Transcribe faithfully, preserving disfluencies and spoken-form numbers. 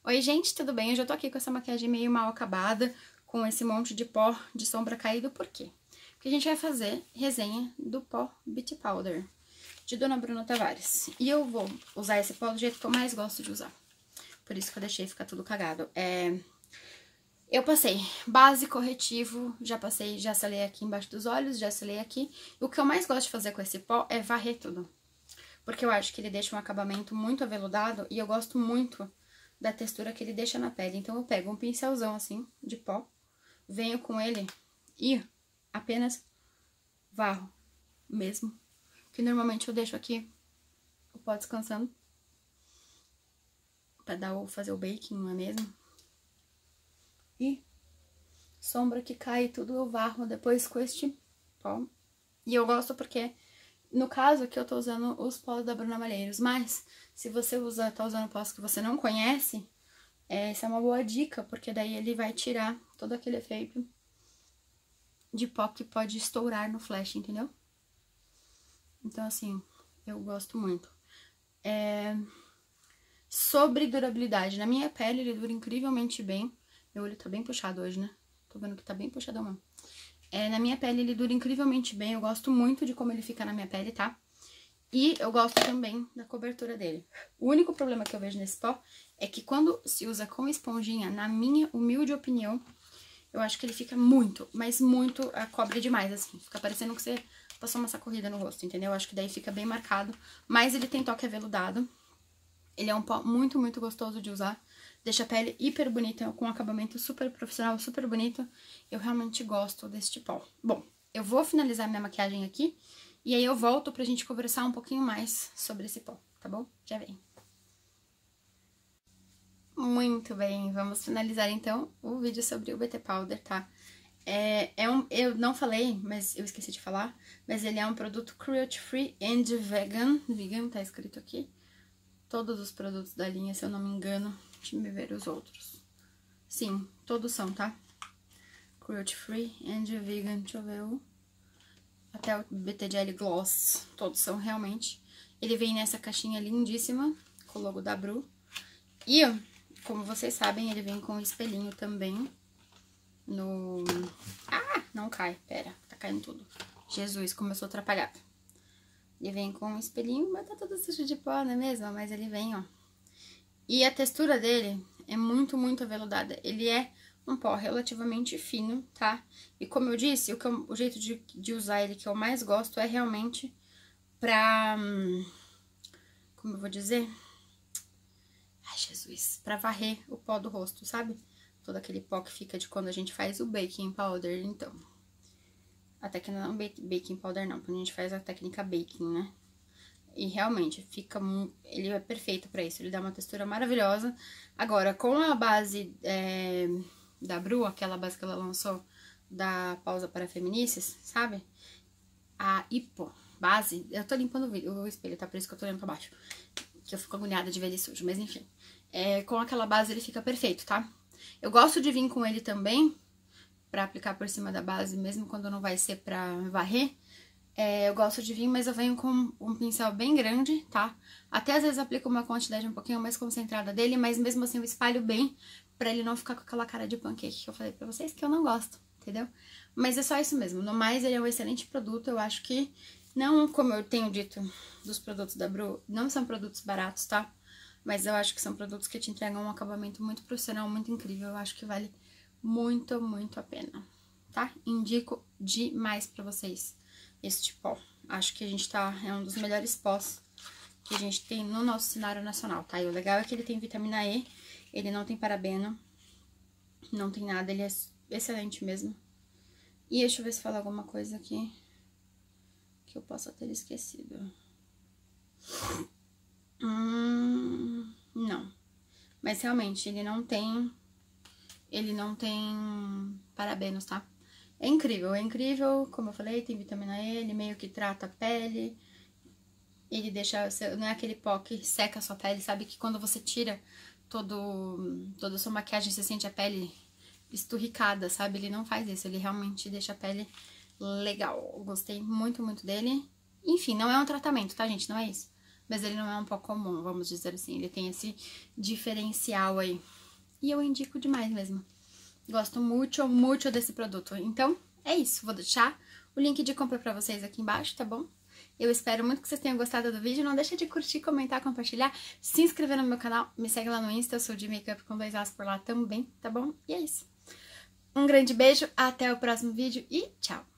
Oi, gente, tudo bem? Eu já tô aqui com essa maquiagem meio mal acabada, com esse monte de pó de sombra caído, por quê? Porque a gente vai fazer resenha do pó Beauty Powder, de Dona Bruna Tavares. E eu vou usar esse pó do jeito que eu mais gosto de usar. Por isso que eu deixei ficar tudo cagado. É... Eu passei base, corretivo, já passei, já selei aqui embaixo dos olhos, já selei aqui. E o que eu mais gosto de fazer com esse pó é varrer tudo. Porque eu acho que ele deixa um acabamento muito aveludado e eu gosto muito da textura que ele deixa na pele. Então, eu pego um pincelzão assim, de pó, venho com ele e apenas varro mesmo. Que normalmente eu deixo aqui o pó descansando pra dar o, fazer o baking, não é mesmo? E sombra que cai tudo eu varro depois com este pó. E eu gosto porque, no caso aqui, eu tô usando os pós da Bruna Malheiros, mas se você usa, tá usando pós que você não conhece, essa é uma boa dica, porque daí ele vai tirar todo aquele efeito de pó que pode estourar no flash, entendeu? Então, assim, eu gosto muito. É... Sobre durabilidade, na minha pele ele dura incrivelmente bem. Meu olho tá bem puxado hoje, né? Tô vendo que tá bem puxadão mesmo. É, na minha pele ele dura incrivelmente bem, eu gosto muito de como ele fica na minha pele, tá? E eu gosto também da cobertura dele. O único problema que eu vejo nesse pó é que quando se usa com esponjinha, na minha humilde opinião, eu acho que ele fica muito, mas muito, uh, cobre demais, assim. Fica parecendo que você passou uma sacorrida no rosto, entendeu? Eu acho que daí fica bem marcado. Mas ele tem toque aveludado. Ele é um pó muito, muito gostoso de usar. Deixa a pele hiper bonita, com um acabamento super profissional, super bonito. Eu realmente gosto deste pó. Bom, eu vou finalizar minha maquiagem aqui. E aí eu volto pra gente conversar um pouquinho mais sobre esse pó, tá bom? Já vem. Muito bem, vamos finalizar então o vídeo sobre o Beauty Powder, tá? É, é um, eu não falei, mas eu esqueci de falar, mas ele é um produto cruelty free and vegan, vegan tá escrito aqui. Todos os produtos da linha, se eu não me engano, deixa eu ver os outros. Sim, todos são, tá? Cruelty free and vegan, deixa eu ver o... Até o B T Gel Gloss, todos são realmente. Ele vem nessa caixinha lindíssima, com o logo da Bru. E, como vocês sabem, ele vem com um espelhinho também no... Ah, não cai, pera, tá caindo tudo. Jesus, como eu sou atrapalhada. Ele vem com um espelhinho, mas tá todo sujo de pó, não é mesmo? Mas ele vem, ó. E a textura dele é muito, muito aveludada. Ele é um pó relativamente fino, tá? E como eu disse, o, que eu, o jeito de, de usar ele que eu mais gosto é realmente pra... Como eu vou dizer? Ai, Jesus. Pra varrer o pó do rosto, sabe? Todo aquele pó que fica de quando a gente faz o baking powder, então. A técnica não, baking powder não, quando a gente faz a técnica baking, né? E realmente, fica... Ele é perfeito pra isso, ele dá uma textura maravilhosa. Agora, com a base... É... da Bru, aquela base que ela lançou da Pausa para Feminices, sabe? A Hipo base, eu tô limpando o, vídeo, o espelho, tá? Por isso que eu tô olhando pra baixo, que eu fico agoniada de ver ele sujo, mas enfim. É, com aquela base ele fica perfeito, tá? Eu gosto de vir com ele também, pra aplicar por cima da base, mesmo quando não vai ser pra varrer. É, eu gosto de vir, mas eu venho com um pincel bem grande, tá? Até às vezes aplico uma quantidade um pouquinho mais concentrada dele, mas mesmo assim eu espalho bem pra ele não ficar com aquela cara de pancake que eu falei pra vocês que eu não gosto, entendeu? Mas é só isso mesmo. No mais, ele é um excelente produto. Eu acho que, não como eu tenho dito dos produtos da Bru, não são produtos baratos, tá? Mas eu acho que são produtos que te entregam um acabamento muito profissional, muito incrível. Eu acho que vale muito, muito a pena, tá? Indico demais pra vocês este pó. Acho que a gente tá... É um dos melhores pós que a gente tem no nosso cenário nacional, tá? E o legal é que ele tem vitamina E, ele não tem parabeno, não tem nada, ele é excelente mesmo. E deixa eu ver se fala alguma coisa aqui que eu possa ter esquecido. Hum, não. Mas realmente, ele não tem... Ele não tem parabenos, tá? É incrível, é incrível, como eu falei, tem vitamina E, ele meio que trata a pele, ele deixa, não é aquele pó que seca a sua pele, sabe? Que quando você tira todo, toda a sua maquiagem, você sente a pele esturricada, sabe? Ele não faz isso, ele realmente deixa a pele legal. Gostei muito, muito dele. Enfim, não é um tratamento, tá, gente? Não é isso. mas ele não é um pó comum, vamos dizer assim. Ele tem esse diferencial aí. E eu indico demais mesmo. Gosto muito, muito desse produto. Então, é isso. Vou deixar o link de compra pra vocês aqui embaixo, tá bom? Eu espero muito que vocês tenham gostado do vídeo. Não deixa de curtir, comentar, compartilhar, se inscrever no meu canal. Me segue lá no Insta, eu sou de Makeup com dois As por lá também, tá bom? E é isso. Um grande beijo, até o próximo vídeo e tchau!